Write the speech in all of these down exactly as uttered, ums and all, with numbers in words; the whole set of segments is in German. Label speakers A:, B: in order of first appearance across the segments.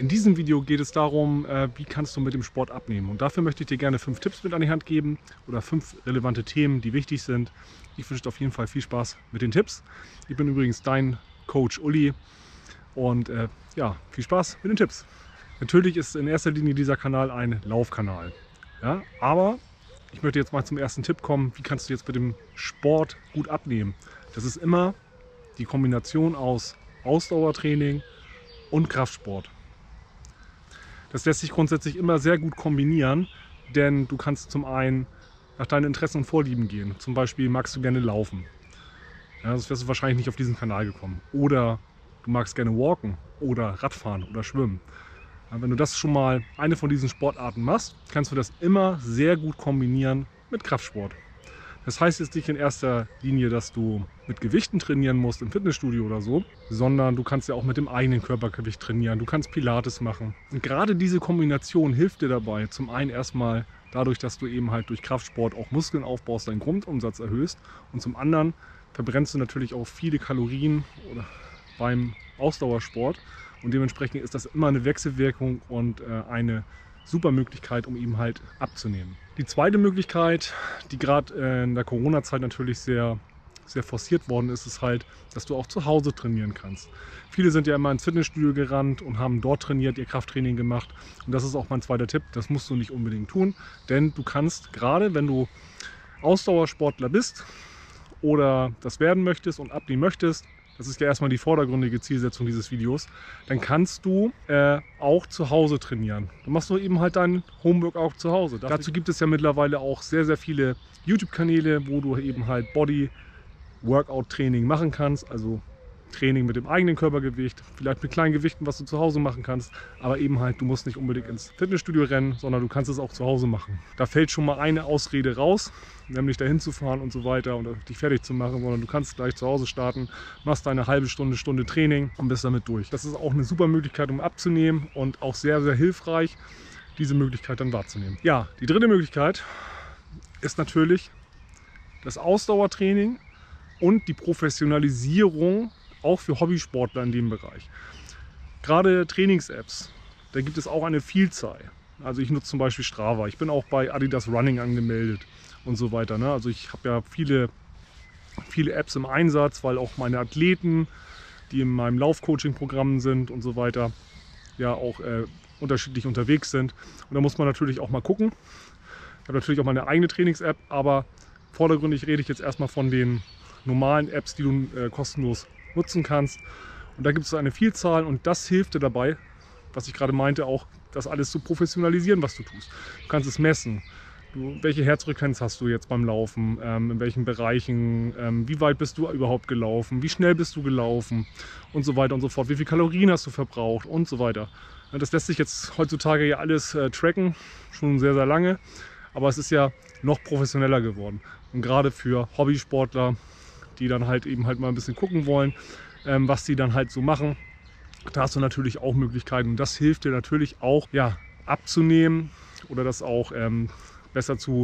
A: In diesem Video geht es darum, wie kannst du mit dem Sport abnehmen. Und dafür möchte ich dir gerne fünf Tipps mit an die Hand geben oder fünf relevante Themen, die wichtig sind. Ich wünsche dir auf jeden Fall viel Spaß mit den Tipps. Ich bin übrigens dein Coach Uli und äh, ja, viel Spaß mit den Tipps. Natürlich ist in erster Linie dieser Kanal ein Laufkanal. Ja, aber ich möchte jetzt mal zum ersten Tipp kommen, wie kannst du jetzt mit dem Sport gut abnehmen. Das ist immer die Kombination aus Ausdauertraining und Kraftsport. Das lässt sich grundsätzlich immer sehr gut kombinieren, denn du kannst zum einen nach deinen Interessen und Vorlieben gehen. Zum Beispiel magst du gerne laufen. Ja, sonst wärst du wahrscheinlich nicht auf diesen Kanal gekommen. Oder du magst gerne walken oder Radfahren oder schwimmen. Ja, wenn du das schon mal eine von diesen Sportarten machst, kannst du das immer sehr gut kombinieren mit Kraftsport. Das heißt jetzt nicht in erster Linie, dass du mit Gewichten trainieren musst im Fitnessstudio oder so, sondern du kannst ja auch mit dem eigenen Körpergewicht trainieren. Du kannst Pilates machen. Und gerade diese Kombination hilft dir dabei, zum einen erstmal dadurch, dass du eben halt durch Kraftsport auch Muskeln aufbaust, deinen Grundumsatz erhöhst, und zum anderen verbrennst du natürlich auch viele Kalorien oder beim Ausdauersport, und dementsprechend ist das immer eine Wechselwirkung und äh, eine super Möglichkeit, um eben halt abzunehmen. Die zweite Möglichkeit, die gerade in der Corona-Zeit natürlich sehr, sehr forciert worden ist, ist halt, dass du auch zu Hause trainieren kannst. Viele sind ja immer ins Fitnessstudio gerannt und haben dort trainiert, ihr Krafttraining gemacht. Und das ist auch mein zweiter Tipp, das musst du nicht unbedingt tun, denn du kannst, gerade wenn du Ausdauersportler bist oder das werden möchtest und abnehmen möchtest, das ist ja erstmal die vordergründige Zielsetzung dieses Videos, dann kannst du äh, auch zu Hause trainieren. Dann machst du eben halt dein Homeworkout zu Hause. Dazu gibt es ja mittlerweile auch sehr, sehr viele YouTube-Kanäle, wo du eben halt Body-Workout-Training machen kannst, also Training mit dem eigenen Körpergewicht, vielleicht mit kleinen Gewichten, was du zu Hause machen kannst, aber eben halt, du musst nicht unbedingt ins Fitnessstudio rennen, sondern du kannst es auch zu Hause machen. Da fällt schon mal eine Ausrede raus, nämlich dahin zu fahren und so weiter und dich fertig zu machen, sondern du kannst gleich zu Hause starten, machst deine halbe Stunde, Stunde Training und bist damit durch. Das ist auch eine super Möglichkeit, um abzunehmen, und auch sehr, sehr hilfreich, diese Möglichkeit dann wahrzunehmen. Ja, die dritte Möglichkeit ist natürlich das Ausdauertraining und die Professionalisierung auch für Hobbysportler in dem Bereich. Gerade Trainings-Apps, da gibt es auch eine Vielzahl. Also ich nutze zum Beispiel Strava, ich bin auch bei Adidas Running angemeldet und so weiter. Ne? Also ich habe ja viele, viele Apps im Einsatz, weil auch meine Athleten, die in meinem Laufcoaching-Programm sind und so weiter, ja auch äh, unterschiedlich unterwegs sind. Und da muss man natürlich auch mal gucken. Ich habe natürlich auch meine eigene Trainings-App, aber vordergründig rede ich jetzt erstmal von den normalen Apps, die du äh, kostenlos nutzen kannst. Und da gibt es eine Vielzahl, und das hilft dir dabei, was ich gerade meinte, auch das alles zu professionalisieren, was du tust. Du kannst es messen. Du, welche Herzfrequenz hast du jetzt beim Laufen? Ähm, in welchen Bereichen? Ähm, wie weit bist du überhaupt gelaufen? Wie schnell bist du gelaufen? Und so weiter und so fort. Wie viel Kalorien hast du verbraucht? Und so weiter. Das lässt sich jetzt heutzutage ja alles äh, tracken, schon sehr, sehr lange. Aber es ist ja noch professioneller geworden. Und gerade für Hobbysportler, die dann halt eben halt mal ein bisschen gucken wollen, ähm, was die dann halt so machen, da hast du natürlich auch Möglichkeiten. Und das hilft dir natürlich auch, ja, abzunehmen oder das auch ähm, besser zu,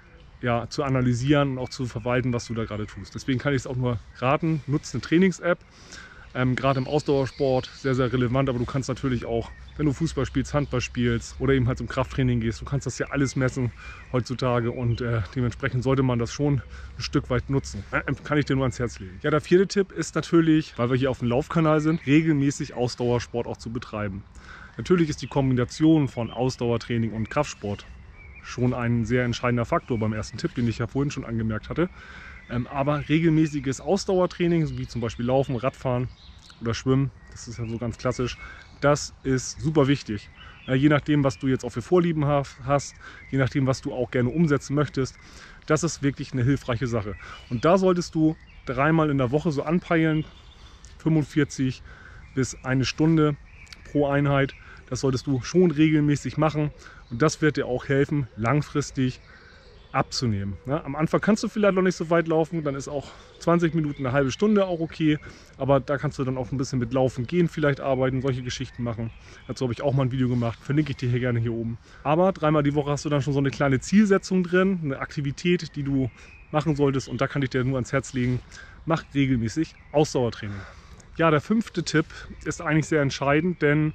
A: ja, zu analysieren und auch zu verwalten, was du da gerade tust. Deswegen kann ich es auch nur raten, nutze eine Trainings-App. Ähm, gerade im Ausdauersport sehr, sehr relevant, aber du kannst natürlich auch, wenn du Fußball spielst, Handball spielst oder eben halt zum Krafttraining gehst, du kannst das ja alles messen heutzutage, und äh, dementsprechend sollte man das schon ein Stück weit nutzen. Äh, kann ich dir nur ans Herz legen. Ja, der vierte Tipp ist natürlich, weil wir hier auf dem Laufkanal sind, regelmäßig Ausdauersport auch zu betreiben. Natürlich ist die Kombination von Ausdauertraining und Kraftsport schon ein sehr entscheidender Faktor beim ersten Tipp, den ich ja vorhin schon angemerkt hatte. Ähm, aber regelmäßiges Ausdauertraining, wie zum Beispiel Laufen, Radfahren oder Schwimmen, das ist ja so ganz klassisch, das ist super wichtig. Ja, je nachdem, was du jetzt auch für Vorlieben hast, je nachdem, was du auch gerne umsetzen möchtest, das ist wirklich eine hilfreiche Sache. Und da solltest du dreimal in der Woche so anpeilen, fünfundvierzig bis eine Stunde pro Einheit. Das solltest du schon regelmäßig machen, und das wird dir auch helfen, langfristig abzunehmen. Ja, am Anfang kannst du vielleicht noch nicht so weit laufen, dann ist auch zwanzig Minuten, eine halbe Stunde auch okay, aber da kannst du dann auch ein bisschen mit Laufen gehen, vielleicht arbeiten, solche Geschichten machen. Dazu habe ich auch mal ein Video gemacht, verlinke ich dir hier gerne hier oben. Aber dreimal die Woche hast du dann schon so eine kleine Zielsetzung drin, eine Aktivität, die du machen solltest, und da kann ich dir nur ans Herz legen, mach regelmäßig Ausdauertraining. Ja, der fünfte Tipp ist eigentlich sehr entscheidend, denn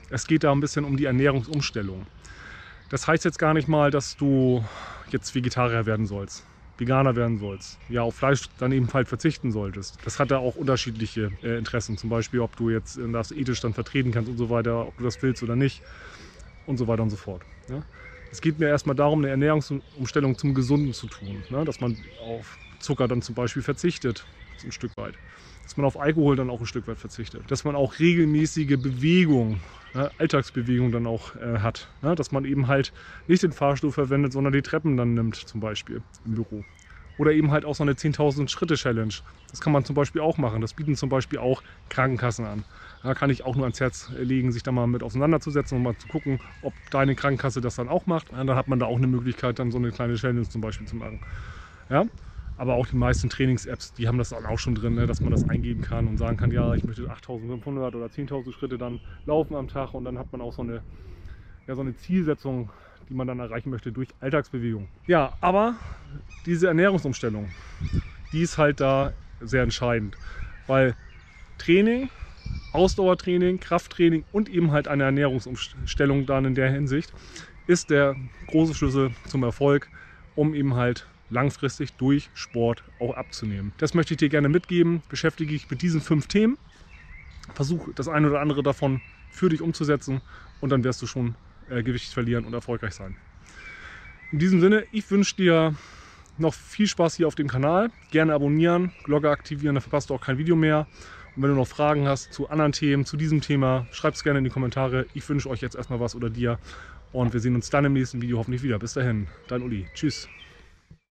A: Es geht da ein bisschen um die Ernährungsumstellung. Das heißt jetzt gar nicht mal, dass du jetzt Vegetarier werden sollst, Veganer werden sollst, ja auf Fleisch dann ebenfalls verzichten solltest. Das hat da auch unterschiedliche äh, Interessen, zum Beispiel ob du jetzt äh, das ethisch dann vertreten kannst und so weiter, ob du das willst oder nicht und so weiter und so fort. Ja? Es geht mir erstmal darum, eine Ernährungsumstellung zum Gesunden zu tun, ne? Dass man auf Zucker dann zum Beispiel verzichtet, ein Stück weit. Dass man auf Alkohol dann auch ein Stück weit verzichtet. Dass man auch regelmäßige Bewegung, ne, Alltagsbewegung dann auch äh, hat. Ne? Dass man eben halt nicht den Fahrstuhl verwendet, sondern die Treppen dann nimmt, zum Beispiel im Büro. Oder eben halt auch so eine zehntausend Schritte Challenge. Das kann man zum Beispiel auch machen. Das bieten zum Beispiel auch Krankenkassen an. Da kann ich auch nur ans Herz legen, sich da mal mit auseinanderzusetzen und mal zu gucken, ob deine Krankenkasse das dann auch macht. Ja, dann hat man da auch eine Möglichkeit, dann so eine kleine Challenge zum Beispiel zu machen. Ja? Aber auch die meisten Trainings-Apps, die haben das dann auch schon drin, ne, dass man das eingeben kann und sagen kann, ja, ich möchte achttausendfünfhundert oder zehntausend Schritte dann laufen am Tag, und dann hat man auch so eine, ja, so eine Zielsetzung, die man dann erreichen möchte durch Alltagsbewegung. Ja, aber diese Ernährungsumstellung, die ist halt da sehr entscheidend, weil Training, Ausdauertraining, Krafttraining und eben halt eine Ernährungsumstellung dann in der Hinsicht ist der große Schlüssel zum Erfolg, um eben halt langfristig durch Sport auch abzunehmen. Das möchte ich dir gerne mitgeben. Beschäftige dich mit diesen fünf Themen. Versuch das eine oder andere davon für dich umzusetzen, und dann wirst du schon äh, Gewicht verlieren und erfolgreich sein. In diesem Sinne, ich wünsche dir noch viel Spaß hier auf dem Kanal. Gerne abonnieren, Glocke aktivieren, dann verpasst du auch kein Video mehr. Und wenn du noch Fragen hast zu anderen Themen, zu diesem Thema, schreib es gerne in die Kommentare. Ich wünsche euch jetzt erstmal was oder dir. Und wir sehen uns dann im nächsten Video hoffentlich wieder. Bis dahin, dein Uli. Tschüss.